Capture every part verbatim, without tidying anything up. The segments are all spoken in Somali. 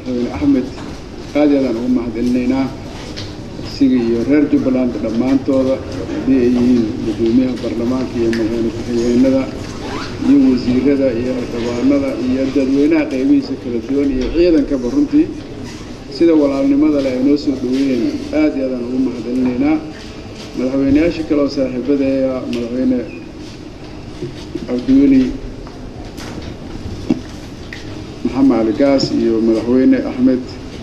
madaxweyne axmed aad iyo aadaan ugu mahadcelinaynaa isiga iyo reer jubbaland dhammaantooda haddii ay yihiin gudoomiyaha baarlamaanka iyo madaxweyne ku-xigeenada iyo wasiirada iyo xildhibaanada iyo dadweynaha qaybihiisa kala duwan iyo ciidankaba runtii sida walaalnimada leh ay noo soo dhaweeyeen aad iyo aadaan ugu mahadcelinaynaa madaxweynayaasha kale oo saaxiibadeeya madaxweyne cabdiweli محمد علي قاس يو مدحوينه أحمد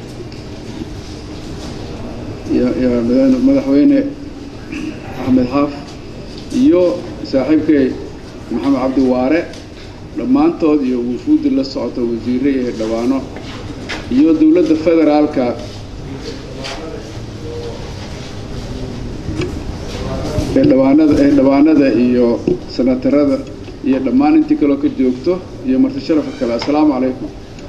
يا يا مدحوينه أحمد حاف يو صاحبك محمد عبد الوارث لما أنت يو وفود اللي صعدوا وزيري دوانو يو دولة الفدرال كا دوانا دوانا ده يو سنترا ده يا دمان أنت كلو كجوكتو يا مرتشرف الكلام السلام عليكم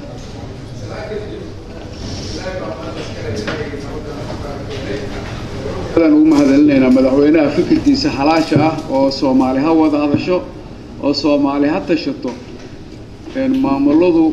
هذا هو مهذلنا مدحوينها فكرتي سحلاشة أو صومالي هوا هذا شو أو صومالي حتى شطو إن ما ملودو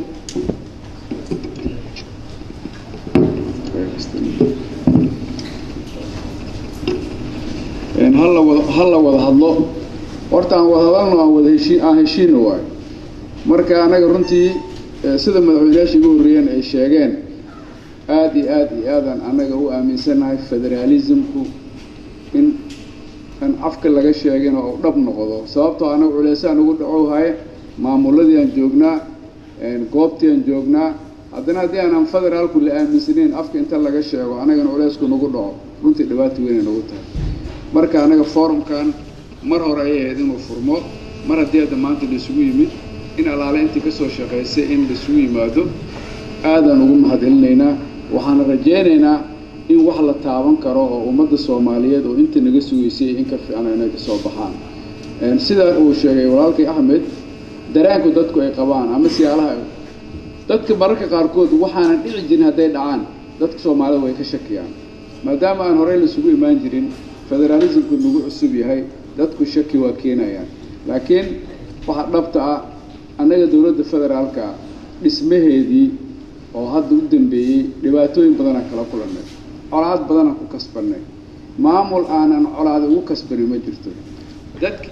إن هلا هلا وده هلا ورتان وهذا وده شيء آه شيء نوعي مركا أنا قرنتي سيدا مدحويناش يقول ريان الشيغان آدي آدي آدان أنا هو آمن سنة فدراليزمكو إن أن أفكر لك الشيغان أو ربنا قضوا سببتو أنا عليسان أقول دعوه هاي معمولة أن جوجنا إن قوبتي أن جوجنا عندنا دي أنا فدرال كل آمن سنين أفكر أنت لك الشيغان أنا كان عليسكو نقول دعوه كنت دباتي وين نقولها مركا أنا فورم كان مرة رأيه هذين الفورمو مرة دي هذا ما أنت لسوي مد إن على أنت كسر شقيسة إن لسوي مادو هذا نقول هذلنا وحنا رجعنا إن وحلا تعاون كراه ومد الصومالية وأنت نجسوا يسي إنك في أنا نجسوا بحان يعني سيدا هو شيء ولكن أحمد درانك ودتكو إقبان أما سيالها دتك بركة قاركود وحنا نعجن هذين عن دتك صومالية ويكشك يعني ما دام أنا هريل سوي ما نجرين فدراليزم كل نوع السبي هاي دتك شكي وكينا يعني لكن واحد نبتع أنا دولة الفدرالك اسمه دي oo hadda u dambeeyay dhibaatooyin badan kala kulanay colaad badan ku kasbanay maamul aanan colaad ugu kasbanay ma jirto dadkii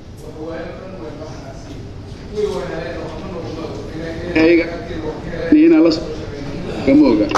ina la gamooga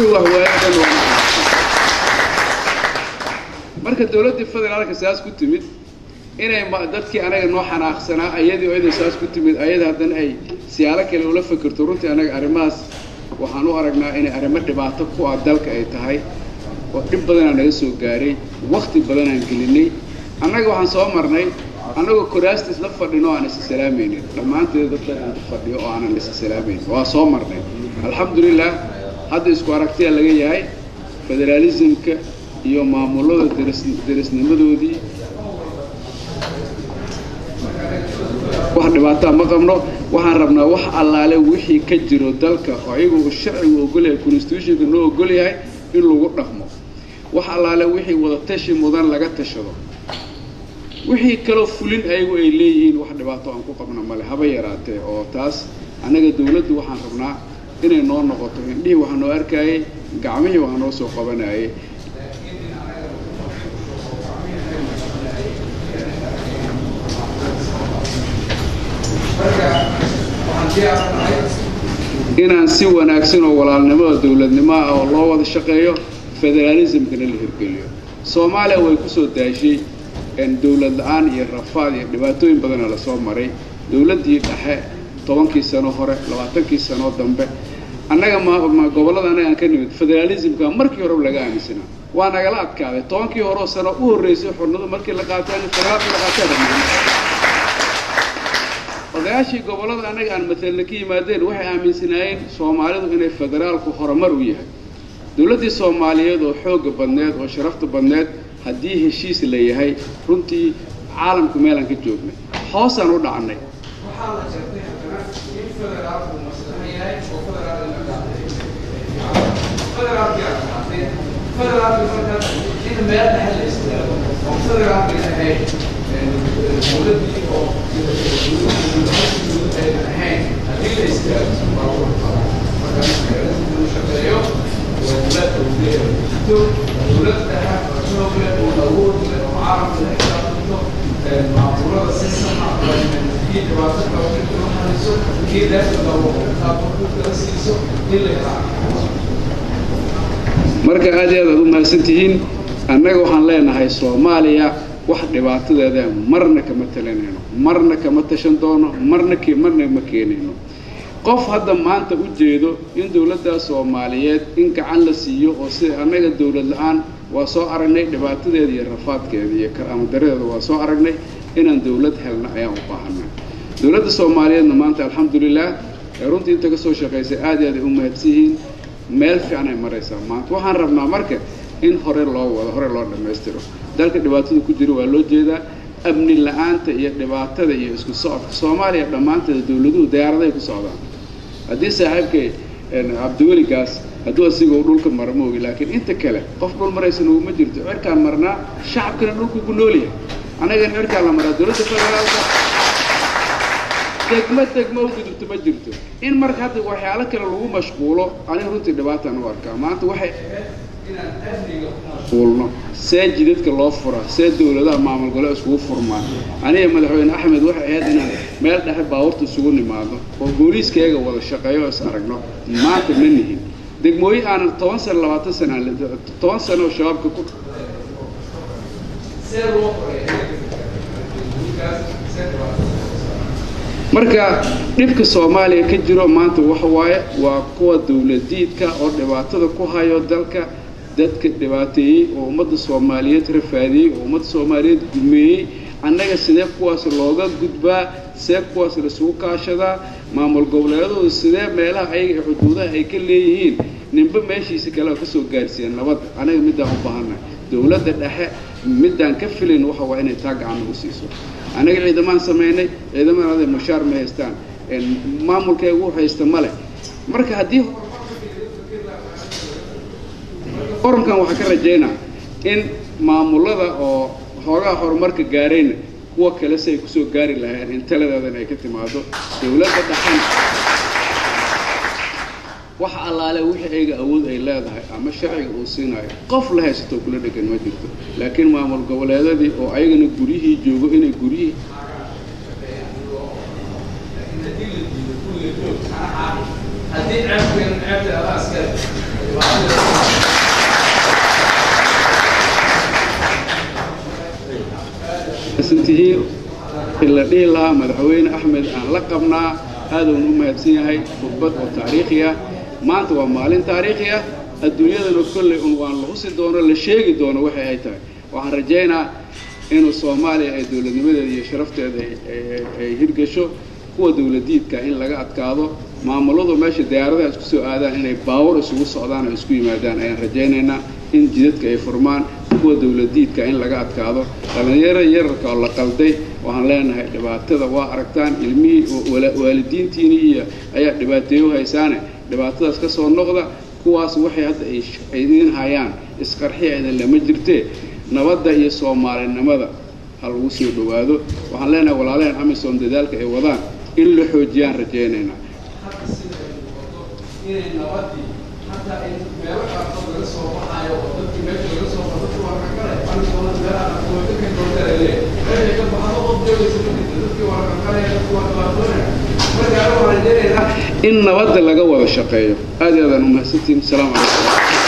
marka dawladda federaalka saas ku timid inay dadkii anaga noo xanaaqsanaa ayadii oo saas ku timid ayada hadan ay siyaalo kale ula fikirto runtii anaga arimaas waxaan u aragnaa in arrimo dhibaato ku ah dalka ay tahay oo dib badan aan naga soo gaaray waqti badan aan gelinay annaga waxaan soo marnay annagoo kuraasta isla fadhino aan is salaameynay dhamaanteed dadka aan fadhiyo oo aan is salaameyn waa soo marnay alxamdulillah hadda isku aragtiya laga yahay federalismka iyo maamulada derisnimadoodii wax dhibaato ma qabno waxaan rabnaa wax allaale wixii ka jiro dalka oo ayagu sharcigu ogol yahay constitutionka noo ogol yahay in lagu dhaqmo wax allaale wixii wada tashi mudan laga tashado wixii kale fulin ayagu ay leeyihiin wax dhibaato aan ku qabno male haba yaraatee oo taas anaga dawladdu waxaan rabnaa inay noo noqoto indhihii waxaan noo arkayay gacmihii waxaan noo soo qabanayay inaan si wanaagsan oo walaalnimada dawladnimo ah oo loo wada shaqeeyo federalismkana la hirgeliyo Soomaaliya way ku soo daashay in dawlad la'aan iyo rafaad iyo dhibaatooyin badan la soo maray dawladii dhexe tobankii sano hore labaatankii sano dambe annaga ma gobolada anaga aan ka nimid federalismka markii hore laga aaminsanaa waa nagala adkaaday tobankii hore sano u horeysay xornimada markii la qaatay federaalka la qaatay odayaashii gobolada anaga aan mathalna ka yimaadeen waxay aaminsanayeen Soomaalidu inay federaalku horumar u yahay dawladda Soomaaliyeed oo xoog badneed oo sharafta badneed haddii heshiis la yahay runtii caalamku meel aan ka joognay hoosaan u dhacnay waxa la jirtay in federaalku maslaxa yahay oo federaalku federaalku federaalku in meel dhaxal istaago oo federaalku yahay dawladii oo هاي هذه الاستاذ marka aad iyo aad u mahadsantihiin annaga waxaan leenahay Soomaaliya wax dhibaatadeeda marna kama talanayno marna kama tashan doono marna kii marna ma keenayno qof hadda maanta u jeedo in dawladda Soomaaliyeed in gacan la siiyo oo si annaga dawlad la'aan waa soo aragnay dhibaatadeeda iyo rafaadkeeda iyo karaamo dareeda waa soo aragnay inaan dawlad helna ayaan u baahanaa dawladda Soomaaliyeedna maanta alxamdulillah runtii inta ka soo shaqeysay aad iyo aad u mahadsiin meel fiican ay maraysaa maanta waxaan rabnaa marka in hore loo wado hore loo dhameystiro dalka dhibaatada ku jira waa loo jeedaa amni la'aanta iyo dhibaatada iyo isku socodka Soomaaliya dhamaanteed dawladuhu diyaaradaha ku socdaan haddii saaxiibkay Cabdiweli gaas hadduu asiga dhulka marmoogi laakiin inta kale qof dhul maraysan uu ma jirto cirkaan marnaa shacabkana dhulku ku nool yahay anaga cirkaan la maraa dawladda federaalka degmo degmo u gudubto ma jirto in marka hadda waxyaalo kale lagu mashquulo aniga runtii dhibaataan u arkaa maanta waxay inaan amniga mashquulno see jidadka loo fura see dawladaha maamul goboleed isugu furmaan aniga madaxweyne Axmed waxa ahayd inaan meel dhexe baawarta isugu nimaado oo booliiskayga wada shaqeeyo is aragno maanta ma nihin degmooyin aan toban sano labaatan sano toban sano shabaabka ku see loo marka dhibka Soomaaliya ka jiro maanta waxa waaye waa kuwa dawladiidka oo dhibaatada ku hayo dalka dadka dhibaateeyay oo ummadda Soomaaliyeed rafaadiyay oo ummadda Soomaaliyeed gumeeyay annaga sidee kuwaas looga gudbaa sidee kuwaas la soo kaashada maamul goboleedyadu sidee meelaha ay xuduudaha ay ka leeyihiin ninba meeshiisa kale ka soo gaarsiin nabad anaga midaan u baahanay dawladda dhexe midaan ka filin waxa waa inay taag aan ugu siiso anaga ciidamaan sameynay ciidamada mushaar ma haystaan maamulkeegu wuxuu haysta male marka hadii horumarkan waxa ka rajeynaa in maamulada oo hoogaa horumarka gaareen kuwa kale say ku soo gaari lahayn in taladeedan ay ka timaado dawladda dhaxan waxa allaale wixii ayga awood ay leedahay ama sharciga uu siinayo qof la haysto kula dhagan ma jirto laakiin maamul goboleedadii oo ayagana guriyihii joogo inay guriyihii hadii ceebkan ceebta askar سنتين إلا ديلا مدحوين أحمد أن لقبنا هذا ونوم هبسينهاي خطبة وتاريخية ما أنت ومالين تاريخية الدنيا ذا كل عنوان لغوص الدونة لشيء الدونة وحي هايتاي وعن رجينا إنه الصومالي أي دولة نمدة يشرفت هيرقشو هو دولة ديد كائن لقى أتكاضو ما ملوضو ماشي ديارة اسكسو آدان إنه باور اسكو صعدان اسكو يمادان أي رجينا إن جديد كأي فرمان هو دولة ديد كائن لقى أتكاضو لأن يرى يرى كالله قلدي وهن لنا دبعتها وأركتان علمي والدين تينية أي دبعتيو هايسانة دبعتها اسكسو النقطة كواس وحي هذا إيش أيدين هايان إسقرحي إذا لما جرتي نبض هي صومال النمذا هالوسي دوادو وهن لنا ولا لنا عم يسون ذلك أي وضع إلا حجيان رجينا حتى إن بيروح أخذ رسول الله وضد كمية رسول الله وضد ورقة أنا صلى الله عليه وسلم كنت ليه هذا كان بحضر ضد يوسف ضد ورقة ورقة إن وضد لجوا الشقية هذا هذا نمسيتهم السلام عليكم